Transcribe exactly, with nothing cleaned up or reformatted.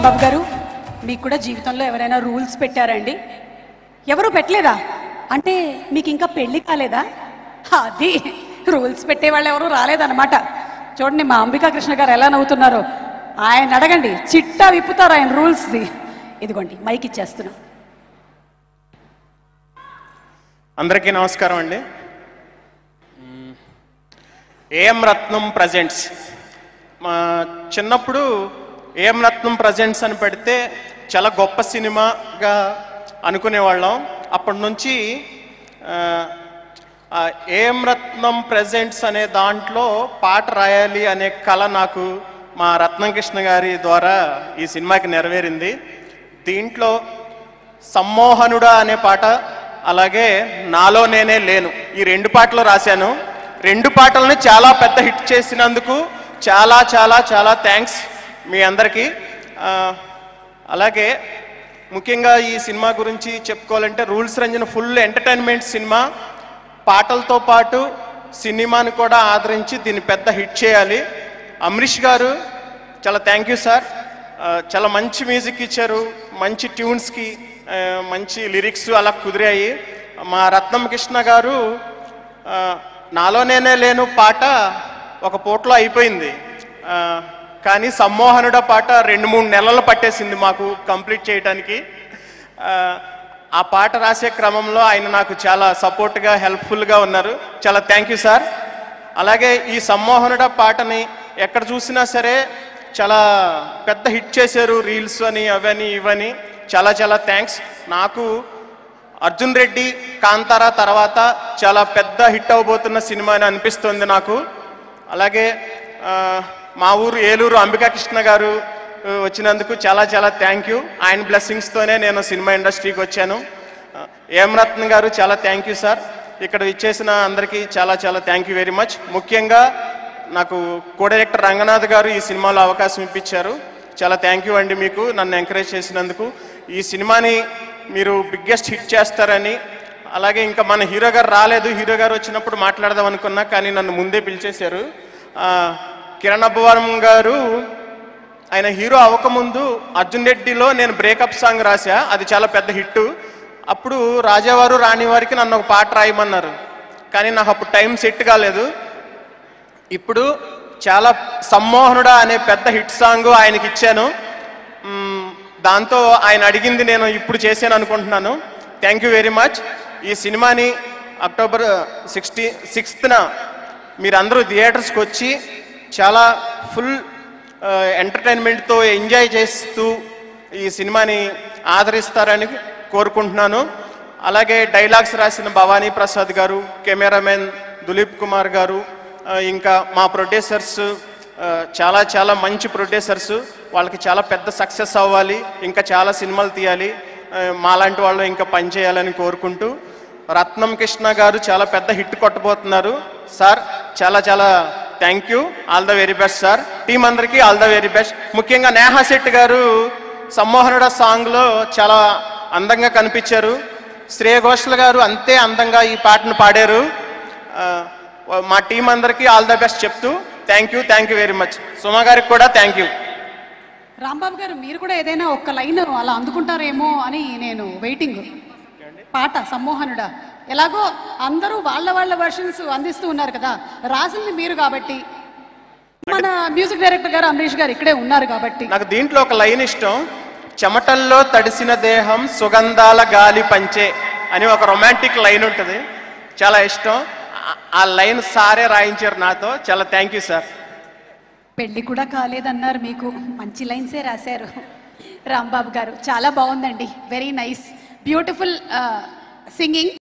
రాంబాబు గారు, మీకు కూడా జీవితంలో ఎవరైనా రూల్స్ పెట్టారండి? ఎవరు పెట్టలేదా? అంటే మీకు ఇంకా పెళ్లి కాలేదా? అది రూల్స్ పెట్టే వాళ్ళు ఎవరు రాలేదన్నమాట. చూడండి మా అంబికా కృష్ణ గారు ఎలా నవ్వుతున్నారో. ఆయన అడగండి, చిట్టా విప్పుతారు ఆయన రూల్స్ది. ఇదిగోండి మైక్ ఇచ్చేస్తున్నా. అందరికీ నమస్కారం అండి. ఏఎం రత్నం ప్రజెంట్స్, మా చిన్నప్పుడు ఏఎం రత్నం ప్రజెంట్స్ అని పెడితే చాలా గొప్ప సినిమాగా అనుకునేవాళ్ళం. అప్పటి నుంచి ఏఎం రత్నం ప్రజెంట్స్ అనే దాంట్లో పాట రాయాలి అనే కళ నాకు మా రత్నం కృష్ణ గారి ద్వారా ఈ సినిమాకి నెరవేరింది. దీంట్లో సమ్మోహనుడా అనే పాట, అలాగే నాలో నేనే లేను, ఈ రెండు పాటలు రాశాను. రెండు పాటలని చాలా పెద్ద హిట్ చేసినందుకు చాలా చాలా చాలా థ్యాంక్స్ మీ అందరికీ. అలాగే ముఖ్యంగా ఈ సినిమా గురించి చెప్పుకోవాలంటే రూల్స్ రంజన్ ఫుల్ ఎంటర్టైన్మెంట్ సినిమా. పాటలతో పాటు సినిమాని కూడా ఆదరించి దీన్ని పెద్ద హిట్ చేయాలి. అమరీష్ గారు చాలా థ్యాంక్ యూ సార్. చాలా మంచి మ్యూజిక్ ఇచ్చారు, మంచి ట్యూన్స్కి మంచి లిరిక్స్ అలా కుదిరాయి. మా రత్నం కృష్ణ గారు నాలో నేనే లేను పాట ఒక పూటలో అయిపోయింది, కానీ సమ్మోహనుడ పాట రెండు మూడు నెలలు పట్టేసింది మాకు కంప్లీట్ చేయడానికి. ఆ పాట రాసే క్రమంలో ఆయన నాకు చాలా సపోర్ట్గా హెల్ప్ఫుల్గా ఉన్నారు. చాలా థ్యాంక్ యూ సార్. అలాగే ఈ సమ్మోహనుడ పాటని ఎక్కడ చూసినా సరే చాలా పెద్ద హిట్ చేశారు, రీల్స్ అని అవని ఇవని. చాలా చాలా థ్యాంక్స్. నాకు అర్జున్ రెడ్డి కాంతారా తర్వాత చాలా పెద్ద హిట్ అవబోతున్న సినిమా అని అనిపిస్తుంది నాకు. అలాగే మా ఊరు ఏలూరు అంబికా కృష్ణ గారు వచ్చినందుకు చాలా చాలా థ్యాంక్ యూ. ఆయన బ్లెస్సింగ్స్తోనే నేను సినిమా ఇండస్ట్రీకి వచ్చాను. ఏం రత్న గారు చాలా థ్యాంక్ యూ సార్. ఇక్కడ ఇచ్చేసిన అందరికీ చాలా చాలా థ్యాంక్ యూ వెరీ మచ్. ముఖ్యంగా నాకు కో డైరెక్టర్ రంగనాథ్ గారు ఈ సినిమాలో అవకాశం ఇప్పించారు. చాలా థ్యాంక్ యూ అండి మీకు, నన్ను ఎంకరేజ్ చేసినందుకు. ఈ సినిమాని మీరు బిగ్గెస్ట్ హిట్ చేస్తారని, అలాగే ఇంకా మన హీరో గారు రాలేదు, హీరో గారు వచ్చినప్పుడు మాట్లాడదాం అనుకున్నా, కానీ నన్ను ముందే పిలిచేశారు. కిరణ్ అబ్బవరం గారు ఆయన హీరో అవ్వకముందు అర్జున్ రెడ్డిలో నేను బ్రేకప్ సాంగ్ రాశా, అది చాలా పెద్ద హిట్. అప్పుడు రాజావారు రాణి వారికి నన్ను ఒక పాట రాయమన్నారు, కానీ నాకు అప్పుడు టైం సెట్ కాలేదు. ఇప్పుడు చాలా సమ్మోహనుడా అనే పెద్ద హిట్ సాంగ్ ఆయనకి ఇచ్చాను. దాంతో ఆయన అడిగింది నేను ఇప్పుడు చేశాను అనుకుంటున్నాను. Thank you very much. ఈ సినిమాని అక్టోబర్ సిక్స్టీ సిక్స్త్న మీరందరూ థియేటర్స్కి వచ్చి చాలా ఫుల్ ఎంటర్టైన్మెంట్తో ఎంజాయ్ చేస్తూ ఈ సినిమాని ఆదరిస్తారని కోరుకుంటున్నాను. అలాగే డైలాగ్స్ రాసిన భవానీ ప్రసాద్ గారు, కెమెరామెన్ దులీప్ కుమార్ గారు, ఇంకా మా ప్రొడ్యూసర్స్ చాలా చాలా మంచి ప్రొడ్యూసర్స్. వాళ్ళకి చాలా పెద్ద సక్సెస్ అవ్వాలి, ఇంకా చాలా సినిమాలు తీయాలి, మాలాంటి వాళ్ళు ఇంకా పనిచేయాలని కోరుకుంటూ, రత్నం కృష్ణ గారు చాలా పెద్ద హిట్ కొట్టబోతున్నారు సార్. చాలా చాలా thank you. All the very best sir. Team అందరికీ ఆల్ ద వెరీ బెస్ట్. ముఖ్యంగా నేహా శెట్టి గారు సమ్మోహనుడ సాంగ్లో చాలా అందంగా కనిపించారు. శ్రేయ ఘోషల్ గారు అంతే అందంగా ఈ పాటను పాడారు. మా టీం అందరికీ ఆల్ ద బెస్ట్ చెప్తూ thank you thank you very much. Suma గారికి కూడా థ్యాంక్ యూ. రాంబాబు గారు, మీరు కూడా ఏదైనా ఒక్క లైన్ అలా అందుకుంటారేమో అని నేను వెయిటింగ్. పాట సమ్మోహనుడా ఎలాగో అందరూ వాళ్ళ వాళ్ళ వర్షన్స్ అందిస్తూ ఉన్నారు కదా, రాసింది మీరు కాబట్టి, మన మ్యూజిక్ డైరెక్టర్ గారు అమరీష్ గారు ఇక్కడే ఉన్నారు కాబట్టి. నాకు దీంట్లో ఒక లైన్ ఇష్టం. చెమటల్లో తడిసిన దేహం సుగంధాల గాలి పంచే అని ఒక రొమాంటిక్ లైన్ ఉంటుంది, చాలా ఇష్టం. ఆ లైన్ సారే రాయించారు నాతో. చాలా థ్యాంక్ యూ సార్. పెళ్ళి కూడా కాలేదన్నారు, మీకు మంచి లైన్సే రాశారు రాంబాబు గారు. చాలా బాగుందండి, వెరీ నైస్, బ్యూటిఫుల్ సింగింగ్.